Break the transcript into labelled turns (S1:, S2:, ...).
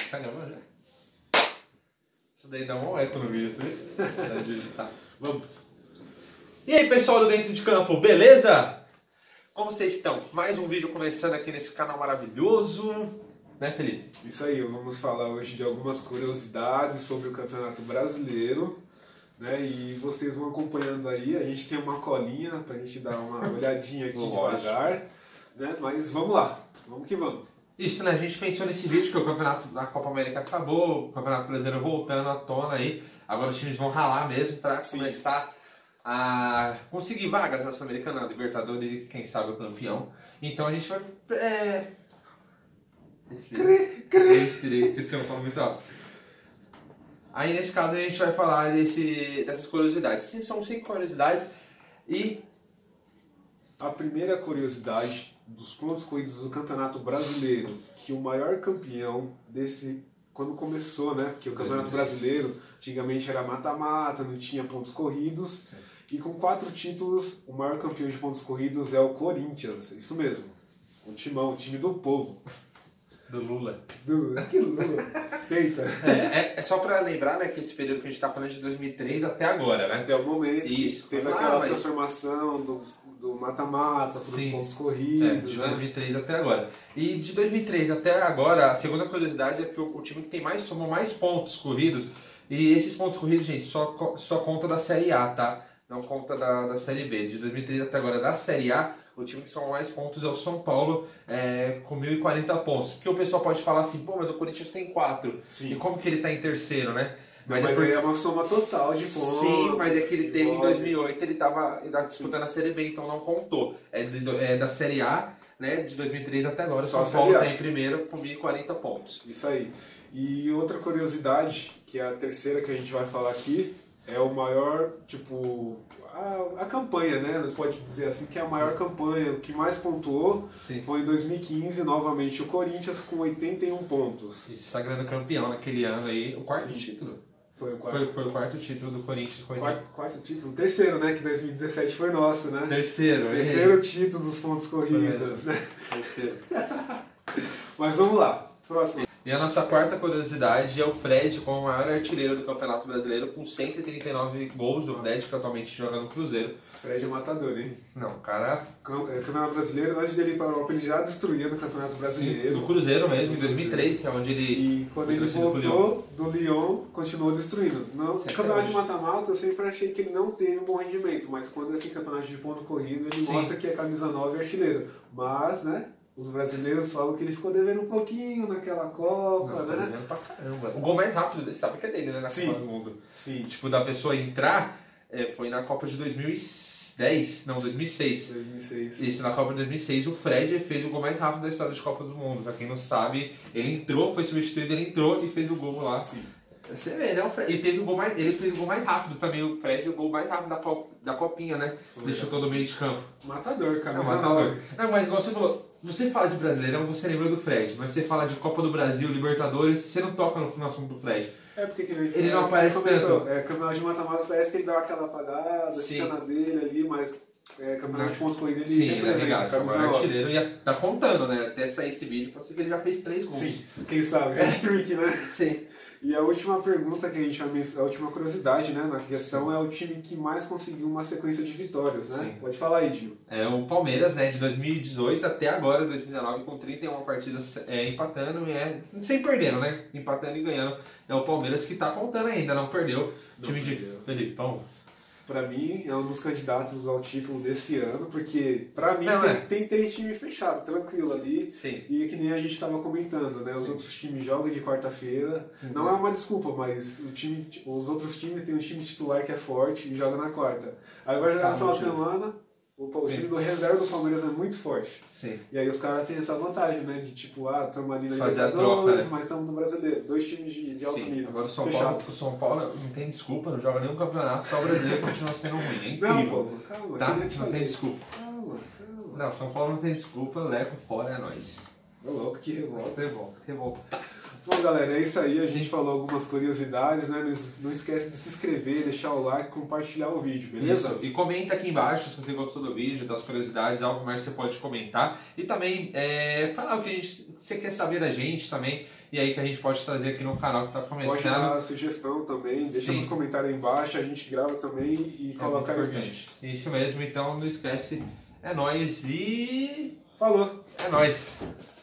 S1: Caramba, já. Isso daí dá um eco no vídeo, tá?
S2: Vamos.
S1: E aí, pessoal do Dentro de Campo, beleza? Como vocês estão? Mais um vídeo começando aqui nesse canal maravilhoso. Né, Felipe?
S2: Isso aí, vamos falar hoje de algumas curiosidades sobre o Campeonato Brasileiro. Né? E vocês vão acompanhando aí. A gente tem uma colinha pra gente dar uma olhadinha aqui devagar. Né? Mas vamos lá, vamos que vamos.
S1: Isso, né? A gente pensou nesse vídeo que o campeonato da Copa América acabou, o Campeonato Brasileiro voltando à tona aí. Agora os times vão ralar mesmo para começar a conseguir vagas na Sul-Americana, Libertadores e quem sabe o campeão. Então a gente vai... Esse é um falo muito alto. Aí nesse caso a gente vai falar dessas curiosidades. Sim, são 5 curiosidades e...
S2: A primeira curiosidade dos pontos corridos do Campeonato Brasileiro, que o maior campeão desse, quando começou, né? Porque o Campeonato Brasileiro antigamente era mata-mata, não tinha pontos corridos. Sim. E com 4 títulos, o maior campeão de pontos corridos é o Corinthians, isso mesmo. O timão, o time do povo.
S1: Do Lula.
S2: Que Lula? Feita.
S1: É só pra lembrar, né, que esse período que a gente tá falando é de 2003 até agora, né?
S2: Até o momento.
S1: Isso.
S2: Teve aquela transformação do mata-mata para os pontos corridos.
S1: De 2003 até agora. E de 2003 até agora, a segunda curiosidade é que o time que tem somou mais pontos corridos. E esses pontos corridos, gente, só conta da Série A, tá? Não conta da Série B. De 2003 até agora, da Série A, o time que somou mais pontos é o São Paulo, com 1.040 pontos. Porque o pessoal pode falar assim, pô, mas o Corinthians tem 4.
S2: Sim.
S1: E como que ele tá em terceiro, né?
S2: Mas aí é uma soma total de pontos.
S1: Sim, mas é que ele teve em 2008, ele tava disputando a Série B, então não contou. É da Série A, né, de 2003 até agora. O São Paulo está em primeiro com 1.040 pontos.
S2: Isso aí. E outra curiosidade, que é a terceira que a gente vai falar aqui, é o maior, tipo, a campanha, né? Nós pode dizer assim que é a maior campanha, o que mais pontuou. Sim. Foi em 2015, novamente o Corinthians com 81 pontos.
S1: E se sagrando campeão naquele ano aí, o quarto título.
S2: Foi o quarto.
S1: Foi o quarto título do Corinthians.
S2: Quarto título? Terceiro, né? Que 2017 foi nosso, né?
S1: Terceiro
S2: título dos pontos corridos, né?
S1: Terceiro.
S2: Mas vamos lá, próximo.
S1: E a nossa quarta curiosidade é o Fred, como o maior artilheiro do Campeonato Brasileiro, com 139 gols. O Fred, que atualmente joga no Cruzeiro.
S2: Fred é matador, hein?
S1: Não, cara...
S2: Campeonato Brasileiro, antes de ele ir para a Europa, ele já destruía no Campeonato Brasileiro.
S1: Sim, no Cruzeiro mesmo, em 2003, que é onde ele...
S2: E quando ele voltou do Lyon, continuou destruindo. No campeonato de mata-mata, eu sempre achei que ele não teve um bom rendimento, mas quando esse campeonato de ponto corrido, ele mostra que é camisa 9 e artilheiro. Mas, né... Os brasileiros falam que ele ficou devendo um pouquinho naquela Copa, né?
S1: Devendo pra caramba. O gol mais rápido dele, sabe que é dele, né? Na Copa do Mundo.
S2: Sim.
S1: Tipo, da pessoa entrar, foi na Copa de 2010. Não, 2006.
S2: 2006.
S1: Isso, na Copa de 2006, o Fred fez o gol mais rápido da história de Copa do Mundo. Pra quem não sabe, ele entrou, foi substituído, ele entrou e fez o gol lá.
S2: Sim.
S1: Você vê, né? Ele fez o gol mais rápido também, o Fred, o gol mais rápido da Copinha, né? Deixou todo o meio de campo.
S2: Matador, cara.
S1: Matador. Não, mas igual você falou, você fala de Brasileirão, você lembra do Fred, mas você fala de Copa do Brasil, Libertadores, você não toca no assunto do Fred.
S2: É porque
S1: ele não aparece tanto.
S2: Campeonato de mata-mata parece que ele dá aquela apagada, fica na dele ali, mas campeonato de pontos corridos ele representa.
S1: Sim, ele é artilheiro e tá contando, né? Até sair esse vídeo, pode ser que ele já fez 3 gols.
S2: Sim, quem sabe, hat-trick, né?
S1: Sim.
S2: E a última pergunta que a gente vai mencionar, a última curiosidade, né, na questão é o time que mais conseguiu uma sequência de vitórias, né? Sim. Pode falar aí, Gil.
S1: É o Palmeiras, né, de 2018 até agora, 2019, com 31 partidas empatando e sem perdendo, né? Empatando e ganhando. É o Palmeiras que tá contando ainda, não perdeu. Time de Felipão.
S2: Pra mim, é um dos candidatos ao título desse ano, porque pra mim tem 3 times fechados, tranquilo ali.
S1: Sim.
S2: E que nem a gente estava comentando, né? Os outros times jogam de quarta-feira. Não é uma desculpa, mas os outros times têm um time titular que é forte e joga na quarta. Aí vai jogar no final de semana, o time do reserva do Palmeiras é muito forte.
S1: Sim.
S2: E aí os caras têm essa vantagem, né? De tipo, estamos ali na
S1: Libertadores,
S2: mas estamos no Brasileiro. 2 times de alto nível.
S1: Agora o São Paulo não tem desculpa, não joga nenhum campeonato, só o brasileiro continua sendo ruim. É incrível.
S2: Não, pô, calma,
S1: tá? Não tem desculpa.
S2: Calma.
S1: Não, o São Paulo não tem desculpa, Leco fora é nóis.
S2: Ô louco, que revolta.
S1: Revolta.
S2: Bom, galera, é isso aí. A gente falou algumas curiosidades, né? Não esquece de se inscrever, deixar o like, compartilhar o vídeo, beleza?
S1: Isso. E comenta aqui embaixo se você gostou do vídeo, das curiosidades, algo mais você pode comentar. E também falar o que você quer saber da gente também. E aí que a gente pode trazer aqui no canal que está começando.
S2: Pode dar sugestão também, deixa nos comentários aí embaixo, a gente grava também e coloca aí o vídeo.
S1: Isso mesmo, então não esquece. É nóis e...
S2: Falou!
S1: É nóis!